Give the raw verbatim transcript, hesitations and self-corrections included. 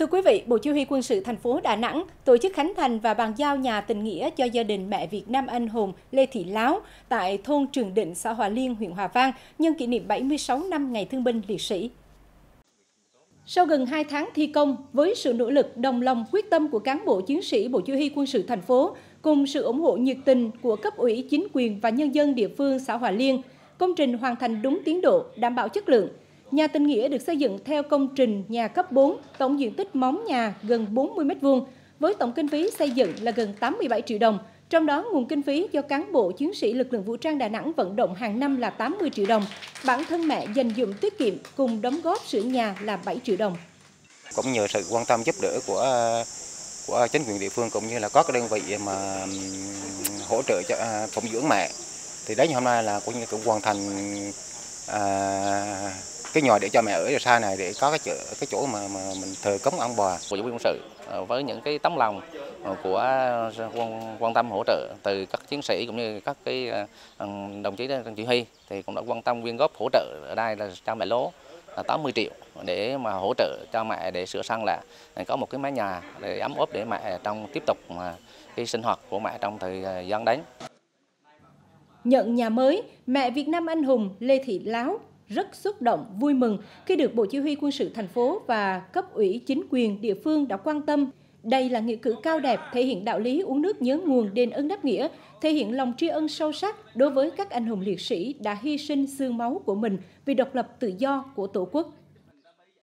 Thưa quý vị, Bộ Chỉ huy Quân sự thành phố Đà Nẵng tổ chức khánh thành và bàn giao nhà tình nghĩa cho gia đình mẹ Việt Nam anh hùng Lê Thị Láo tại thôn Trường Định, xã Hòa Liên, huyện Hòa Vang nhân kỷ niệm bảy mươi sáu năm Ngày Thương binh Liệt sĩ. Sau gần hai tháng thi công, với sự nỗ lực, đồng lòng, quyết tâm của cán bộ chiến sĩ Bộ Chỉ huy Quân sự thành phố cùng sự ủng hộ nhiệt tình của cấp ủy, chính quyền và nhân dân địa phương xã Hòa Liên, công trình hoàn thành đúng tiến độ, đảm bảo chất lượng. Nhà tình nghĩa được xây dựng theo công trình nhà cấp bốn, tổng diện tích móng nhà gần bốn mươi mét vuông, với tổng kinh phí xây dựng là gần tám mươi bảy triệu đồng. Trong đó, nguồn kinh phí do cán bộ chiến sĩ lực lượng vũ trang Đà Nẵng vận động hàng năm là tám mươi triệu đồng. Bản thân mẹ dành dụm tiết kiệm cùng đóng góp sửa nhà là bảy triệu đồng. Cũng nhờ sự quan tâm giúp đỡ của của chính quyền địa phương cũng như là các đơn vị mà hỗ trợ cho phụng dưỡng mẹ, thì đến hôm nay là cũng như cũng hoàn thành à, cái nhà để cho mẹ ở ở xa này để có cái chỗ cái chỗ mà mà mình thờ cúng ông bà. Bộ Chỉ huy Quân sự với những cái tấm lòng của quan, quan tâm hỗ trợ từ các chiến sĩ cũng như các cái đồng chí chỉ huy thì cũng đã quan tâm quyên góp hỗ trợ ở đây là cho mẹ Lố là tám mươi triệu để mà hỗ trợ cho mẹ để sửa sang lại, có một cái mái nhà để ấm ốp để mẹ trong tiếp tục mà cái sinh hoạt của mẹ trong thời gian đến. Nhận nhà mới, mẹ Việt Nam anh hùng Lê Thị Láo rất xúc động, vui mừng khi được Bộ Chỉ huy Quân sự thành phố và cấp ủy chính quyền địa phương đã quan tâm. Đây là nghĩa cử cao đẹp, thể hiện đạo lý uống nước nhớ nguồn, đền ơn đáp nghĩa, thể hiện lòng tri ân sâu sắc đối với các anh hùng liệt sĩ đã hy sinh xương máu của mình vì độc lập tự do của Tổ quốc.